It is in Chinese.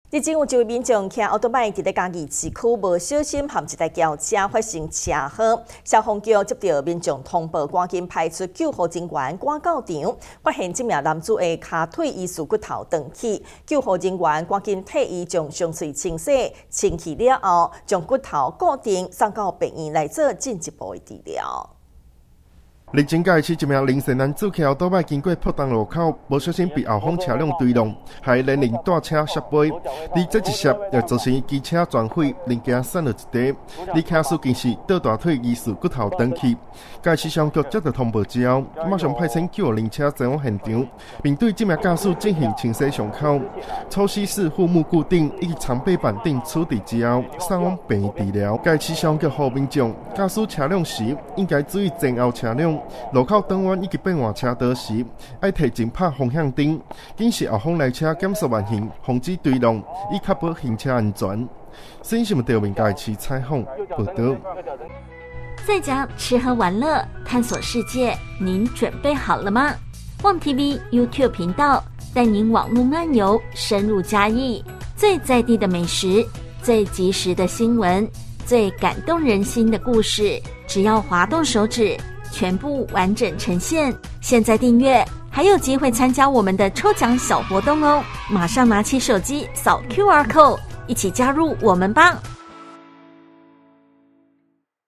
日前有一位民众骑奥多麦伫咧嘉义市区无小心和一台轿车发生车祸，消防局接到民众通报，赶紧派出救护人员赶到场，发现这名男子的骹腿疑似骨头断去，救护人员赶紧替伊将伤势清洗清去了后，将骨头固定送到病院来做进一步的治疗。 日前嘉义市一名凌晨男子骑奥多麦经过破洞路口，无小心被后方车辆追撞，害连连大车摔飞。而这一摔又造成机车全毁，零件散落一地。而驾驶更是倒大腿疑似骨头断去。嘉义市消防局接到通报之后，马上派遣救护灵车前往现场，并对这名驾驶进行清洗伤口、抽吸式护目固定以及长背板定处理之后，送往病院治疗。嘉义市消防局呼吁民众驾驶车辆时，应该注意前后车辆。路口转弯以及变换车道时，要提前拍方向灯，警示后方来车减速慢行，防止追撞，以确保行车安全。新闻调频嘉义市采访报道。 在家吃喝玩乐，探索世界，您准备好了吗？旺 TV YouTube 频道带您网络漫游，深入嘉义，最在地的美食，最及时的新闻，最感动人心的故事，只要滑动手指。全部完整呈现，现在订阅还有机会参加我们的抽奖小活动哦！马上拿起手机扫 QR code， 一起加入我们吧！